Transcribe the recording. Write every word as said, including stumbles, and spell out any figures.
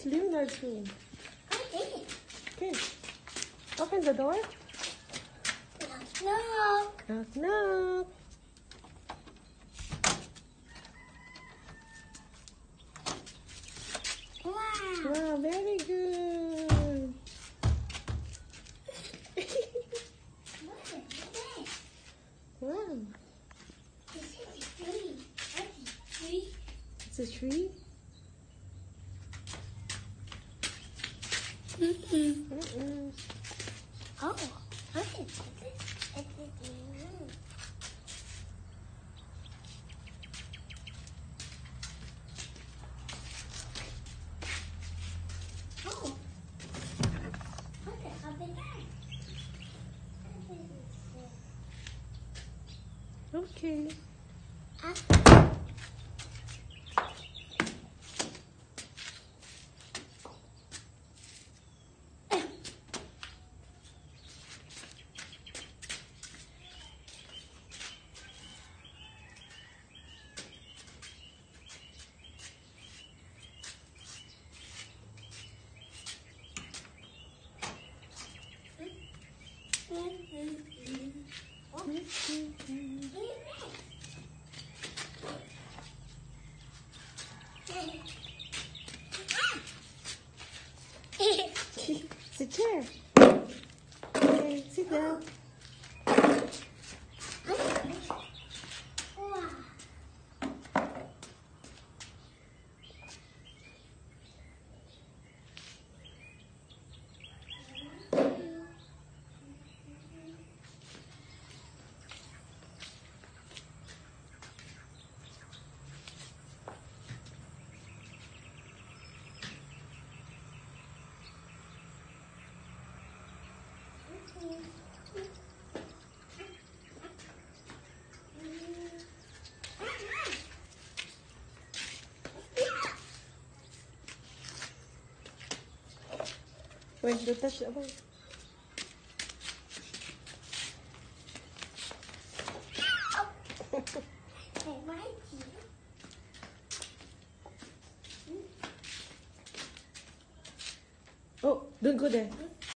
It's Leonard's room. Okay. Okay. Open the door. Knock, knock. Knock, knock. Wow. Wow, very good. What is that? Wow. This is a tree. That's a tree. It's a tree? Mm-mm. Mm-mm. Oh, what is this? It's a tree. Oh. What the hell is that? Okay. Ah. It's a chair. Okay, sit down. Wait, don't touch that one. Oh, don't go there.